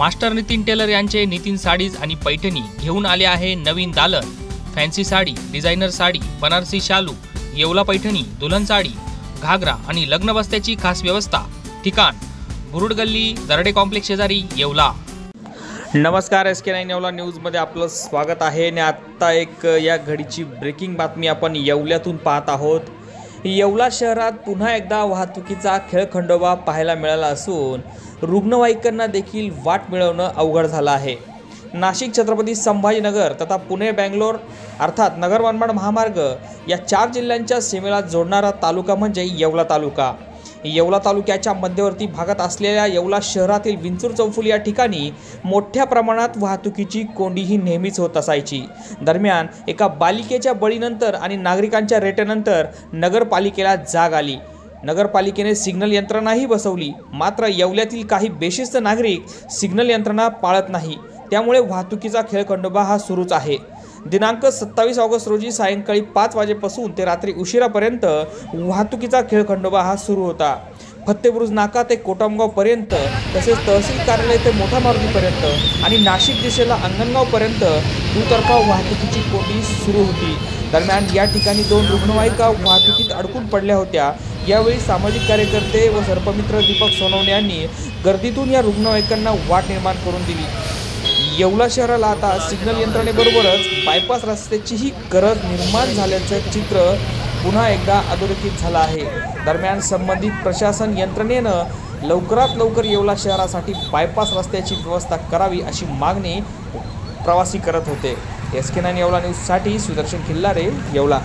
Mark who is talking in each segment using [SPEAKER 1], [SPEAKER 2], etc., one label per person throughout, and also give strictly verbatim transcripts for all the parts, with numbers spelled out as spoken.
[SPEAKER 1] Master Nitin teller यांचे Nitin sarees आणि पैठणी घेऊन आले आहे नवीन दालन। फॅन्सी साडी, डिझायनर साडी, बनारसी शालू, येवला पैठणी, दुल्हन साडी, घागरा आणि लग्न बस्त्याची खास व्यवस्था। ठिकाण बुरुड गल्ली, दरडे कॉम्प्लेक्स शेजारी, येवला।
[SPEAKER 2] नमस्कार, एस के नाईन येवला न्यूजमध्ये आपलं स्वागत आहे। आणि आत्ता एक या घडीची ब्रेकिंग बातमी आपण येवल्यातून पाहत आहोत। येवला शहरात पुन्हा एकदा वाहतुकीचा खेळखंडोबा पाहायला मिळाला असून रुग्णवाहिकांना देखील वाट मिळवणं अवघड झालं आहे। नाशिक, छत्रपती संभाजीनगर तथा पुणे बेंगलोर अर्थात नगर मनमाड महामार्ग या चार जिल्ह्यांच्या सीमेला जोडणारा तालुका म्हणजे येवला तालुका। येवला तालुक्याच्या मध्यवर्ती भागात असलेल्या येवला शहरातील विंचूर चौफुली या ठिकाणी मोठ्या प्रमाणात वाहतुकीची कोंडी ही नेहमीच होत असायची। दरम्यान एका बालिकेच्या बळीनंतर आणि नागरिकांच्या रेट्यानंतर नगरपालिकेला जाग आली। नगरपालिकेने सिग्नल यंत्रणाही बसवली, मात्र येवल्यातील काही बेशिस्त नागरिक सिग्नल यंत्रणा पाळत नाही, त्यामुळे वाहतुकीचा खेळखंडोबा हा सुरूच आहे। दिनांक सत्तावीस ऑगस्ट रोजी सायंकाळी पाच वाजेपासून ते रात्री उशिरापर्यंत वाहतुकीचा खेळखंडोबा हा सुरू होता। फत्तेबुरुज नाका ते कोटमगावपर्यंत, तसेच तहसील कार्यालय ते मोठा मारुतीपर्यंत आणि नाशिक दिशेला अंगणगावपर्यंत दुतर्फा वाहतुकीची कोंडी सुरू होती। दरम्यान या ठिकाणी दोन रुग्णवाहिका वाहतुकीत अडकून पडल्या होत्या। यावेळी सामाजिक कार्यकर्ते व सर्पमित्र दीपक सोनवणे यांनी गर्दीतून या रुग्णवाहिकांना वाट निर्माण करून दिली। येवला शहराला आता सिग्नल यंत्रणेबरोबरच बायपास रस्त्याचीही गरज निर्माण झाल्याचं चित्र पुन्हा एकदा अधोरेखित झालं आहे। दरम्यान संबंधित प्रशासन यंत्रणेनं लवकरात लवकर येवला शहरासाठी बायपास रस्त्याची व्यवस्था करावी अशी मागणी प्रवासी करत होते। एस के नाईन येवला न्यूजसाठी Sudarshan Khillare, Yeola.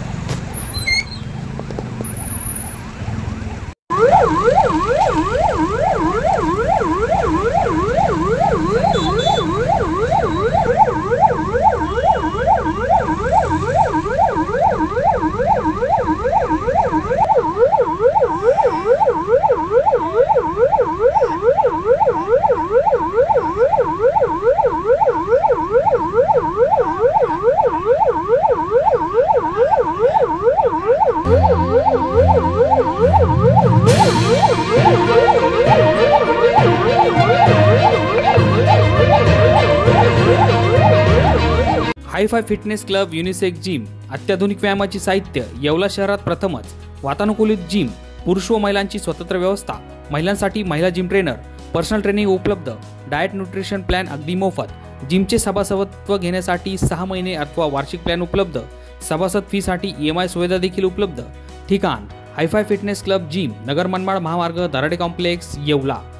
[SPEAKER 1] Hi fi fitness club, unisex gym, अत्याधुनिक व्यायामाची साहित्य, येवला शहरात प्रथमच। वातानुकूलित जिम, पुरुष व महिलांची स्वतंत्र व्यवस्था, महिलांसाठी महिला जिम ट्रेनर, पर्सनल ट्रेनिंग उपलब्ध, डाएट न्यूट्रिशन प्लॅन अगदी मोफत, जिमचे सभासदत्व घेण्यासाठी सहा महिने अथवा वार्षिक प्लॅन उपलब्ध, सभासद फीसाठी ई एम आय सुविधा देखील उपलब्ध। ठिकाण hi fi fitness club gym, Nagar Manmad महामार्ग, दरडे कॉम्प्लेक्स, येवला।